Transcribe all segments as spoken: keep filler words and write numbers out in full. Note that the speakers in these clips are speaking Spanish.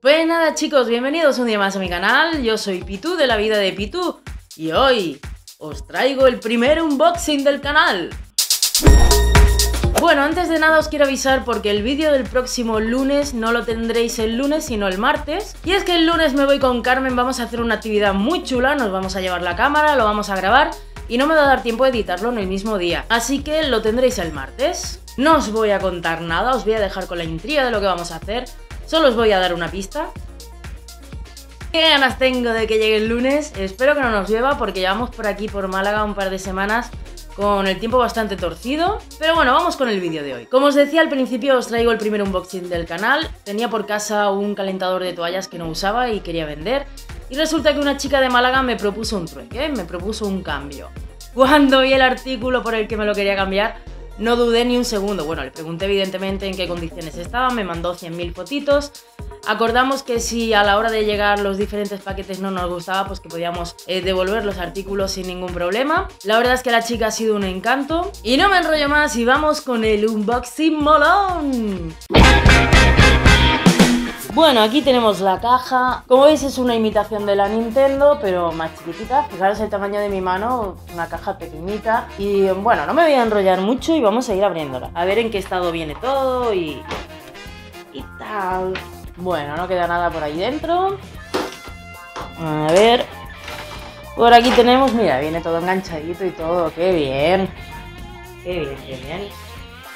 Pues nada chicos, bienvenidos un día más a mi canal, yo soy Pitu de la vida de Pitu y hoy os traigo el primer unboxing del canal. Bueno, antes de nada os quiero avisar porque el vídeo del próximo lunes no lo tendréis el lunes sino el martes. Y es que el lunes me voy con Carmen, vamos a hacer una actividad muy chula, nos vamos a llevar la cámara, lo vamos a grabar y no me va a dar tiempo de editarlo en el mismo día, así que lo tendréis el martes. No os voy a contar nada, os voy a dejar con la intriga de lo que vamos a hacer. Solo os voy a dar una pista. ¿Qué ganas tengo de que llegue el lunes? Espero que no nos llueva porque llevamos por aquí por Málaga un par de semanas con el tiempo bastante torcido. Pero bueno, vamos con el vídeo de hoy. Como os decía al principio, os traigo el primer unboxing del canal. Tenía por casa un calentador de toallas que no usaba y quería vender. Y resulta que una chica de Málaga me propuso un trueque, me propuso un cambio. Cuando vi el artículo por el que me lo quería cambiar, no dudé ni un segundo. Bueno, le pregunté evidentemente en qué condiciones estaba, me mandó cien mil fotitos. Acordamos que si a la hora de llegar los diferentes paquetes no nos gustaba, pues que podíamos eh, devolver los artículos sin ningún problema. La verdad es que la chica ha sido un encanto. Y no me enrollo más y vamos con el unboxing molón. Bueno, aquí tenemos la caja. Como veis es una imitación de la Nintendo, pero más chiquitita. Fijaros el tamaño de mi mano, una caja pequeñita. Y bueno, no me voy a enrollar mucho y vamos a ir abriéndola. A ver en qué estado viene todo y... y tal. Bueno, no queda nada por ahí dentro. A ver. Por aquí tenemos, mira, viene todo enganchadito y todo. ¡Qué bien! ¡Qué bien, qué bien!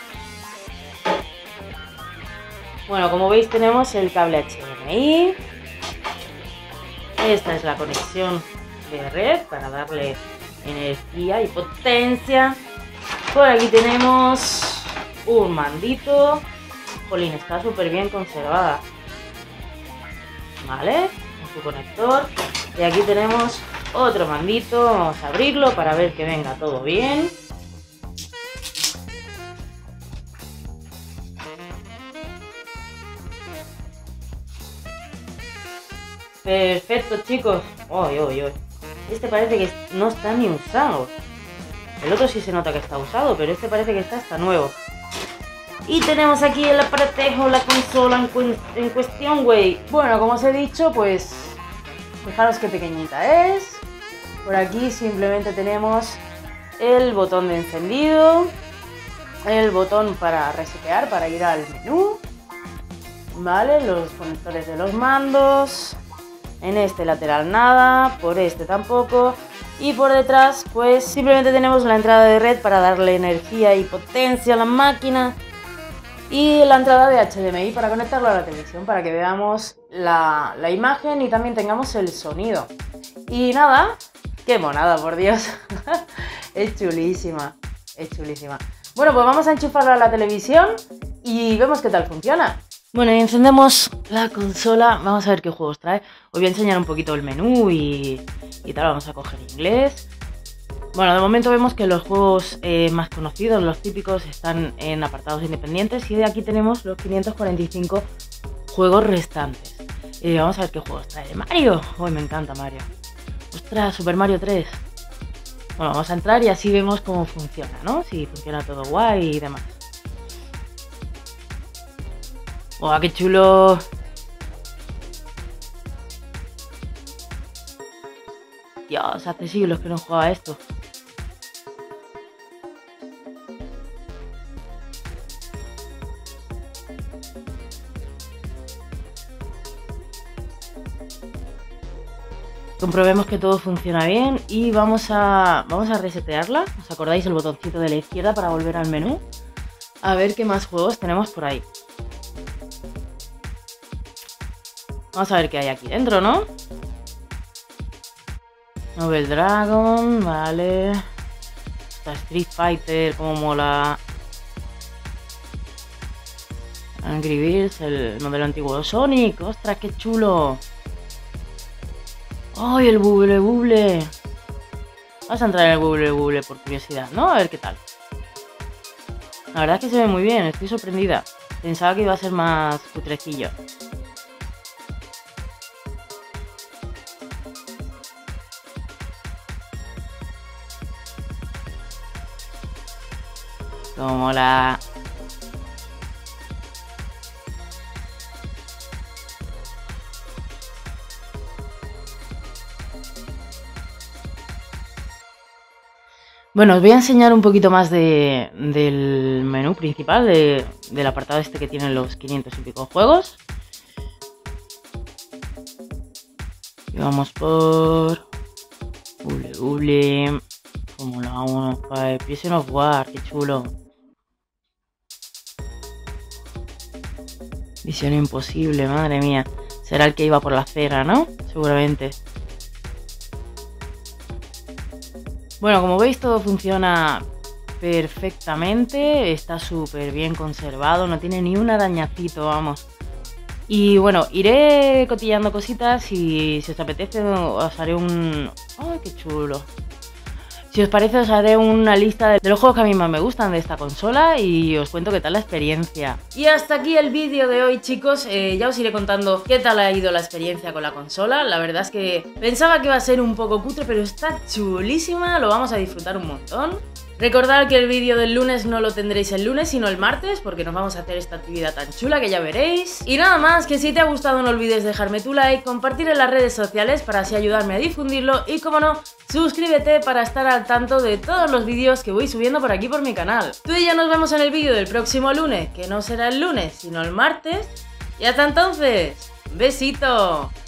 Bueno, como veis tenemos el cable H D M I. Esta es la conexión de red para darle energía y potencia. Por aquí tenemos un mandito. Jolín, está súper bien conservada. Vale, con su conector. Y aquí tenemos otro mandito. Vamos a abrirlo para ver que venga todo bien. Perfecto, chicos. Uy, uy, uy. Este parece que no está ni usado. El otro sí se nota que está usado, pero este parece que está hasta nuevo. Y tenemos aquí el aparatejo, la consola en, cu en cuestión, güey. Bueno, como os he dicho, pues... fijaros qué pequeñita es. Por aquí simplemente tenemos el botón de encendido. El botón para resetear, para ir al menú. Vale, los conectores de los mandos. En este lateral nada, por este tampoco. Y por detrás pues simplemente tenemos la entrada de red para darle energía y potencia a la máquina. Y la entrada de H D M I para conectarlo a la televisión, para que veamos la, la imagen y también tengamos el sonido. Y nada, qué monada, por Dios. Es chulísima, es chulísima. Bueno, pues vamos a enchufarla a la televisión y vemos qué tal funciona. Bueno, y encendemos la consola, vamos a ver qué juegos trae. Os voy a enseñar un poquito el menú y, y tal, vamos a coger inglés. Bueno, de momento vemos que los juegos eh, más conocidos, los típicos, están en apartados independientes. Y de aquí tenemos los quinientos cuarenta y cinco juegos restantes. Y vamos a ver qué juegos trae. Mario, uy, me encanta Mario. Ostras, Super Mario tres. Bueno, vamos a entrar y así vemos cómo funciona, ¿no? Si funciona todo guay y demás. ¡Oh, qué chulo! Dios, hace siglos que no jugaba esto. Comprobemos que todo funciona bien y vamos a, vamos a resetearla. ¿Os acordáis el botoncito de la izquierda para volver al menú? A ver qué más juegos tenemos por ahí. Vamos a ver qué hay aquí dentro, ¿no? Novel Dragon, vale. Está Street Fighter, como mola. Angry Birds, el modelo antiguo de Sonic. ¡Ostras, qué chulo! ¡Ay, el Bubble Bubble! Vamos a entrar en el Bubble Bubble por curiosidad, ¿no? A ver qué tal. La verdad es que se ve muy bien, estoy sorprendida. Pensaba que iba a ser más cutrecillo. Como la... Bueno, os voy a enseñar un poquito más de, del menú principal, de, del apartado este que tienen los quinientos y pico juegos. Y vamos por Ule Ule, Fórmula uno, Prison of War, qué chulo. Misión imposible, madre mía. Será el que iba por la acera, ¿no? Seguramente. Bueno, como veis todo funciona perfectamente, está súper bien conservado, no tiene ni un arañacito, vamos. Y bueno, iré cotillando cositas y si os apetece os haré un... ¡Ay, qué chulo! Si os parece os haré una lista de los juegos que a mí más me gustan de esta consola y os cuento qué tal la experiencia. Y hasta aquí el vídeo de hoy, chicos. Eh, ya os iré contando qué tal ha ido la experiencia con la consola. La verdad es que pensaba que iba a ser un poco cutre, pero está chulísima, lo vamos a disfrutar un montón. Recordad que el vídeo del lunes no lo tendréis el lunes, sino el martes, porque nos vamos a hacer esta actividad tan chula que ya veréis. Y nada más, que si te ha gustado no olvides dejarme tu like, compartir en las redes sociales para así ayudarme a difundirlo y, como no, suscríbete para estar al tanto de todos los vídeos que voy subiendo por aquí por mi canal. Tú y yo nos vemos en el vídeo del próximo lunes, que no será el lunes, sino el martes. Y hasta entonces, ¡besito!